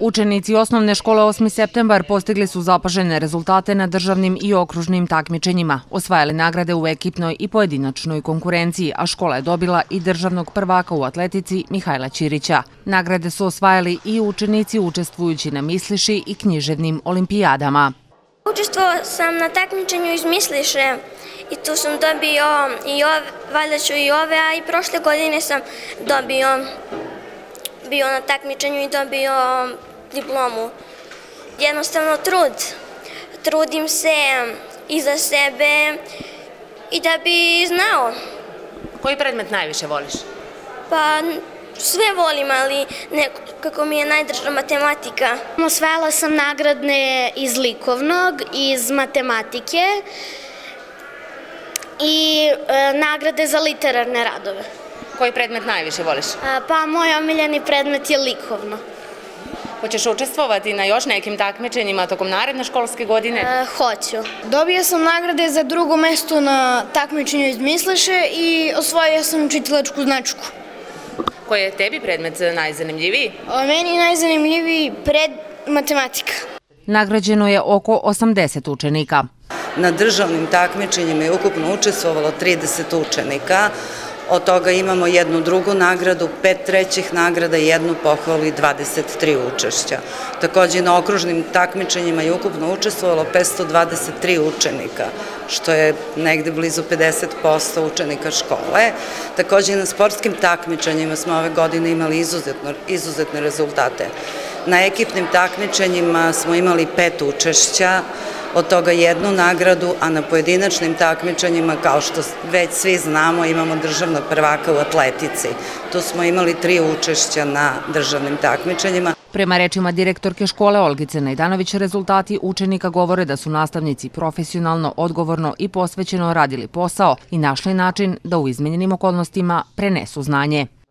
Učenici osnovne škole 8. septembar postigli su zapažene rezultate na državnim i okružnim takmičenjima, osvajali nagrade u ekipnoj i pojedinačnoj konkurenciji, a škola je dobila i državnog prvaka u atletici Mihajla Ćirića. Nagrade su osvajali i učenici učestvujući na Misliši i književnim olimpijadama. Učestvovao sam na takmičenju iz Misliše i tu sam dobio valjda ću i ove, a i prošle godine sam bio na takmičenju i dobio diplomu. Jednostavno trudim se i za sebe i da bi znao. Koji predmet najviše voliš? Pa sve volim, ali nekako mi je najdraža matematika. Osvajala sam nagrade iz likovnog, iz matematike i nagrade za literarne radove. Koji predmet najviše voliš? Pa moj omiljeni predmet je likovno. Hoćeš učestvovati na još nekim takmičenjima tokom naredne školske godine? Hoću. Dobio sam nagrade za drugo mesto na takmičenju iz Misliše i osvojio sam čitilačku značku. Koji je tebi predmet najzanimljiviji? Meni je najzanimljiviji matematika. Nagrađeno je oko 80 učenika. Na državnim takmičenjima je ukupno učestvovalo 30 učenika. Od toga imamo jednu drugu nagradu, 5 trećih nagrada, jednu pohvalu i 23 učešća. Također na okružnim takmičenjima je ukupno učestvovalo 523 učenika, što je negde blizu 50% učenika škole. Također na sportskim takmičenjima smo ove godine imali izuzetne rezultate. Na ekipnim takmičenjima smo imali 5 učešća, od toga jednu nagradu, a na pojedinačnim takmičenjima, kao što već svi znamo, imamo državnog prvaka u atletici. Tu smo imali 3 učešća na državnim takmičenjima. Prema rečima direktorke škole Olgice Najdanović, rezultati učenika govore da su nastavnici profesionalno, odgovorno i posvećeno radili posao i našli način da u izmenjenim okolnostima prenesu znanje.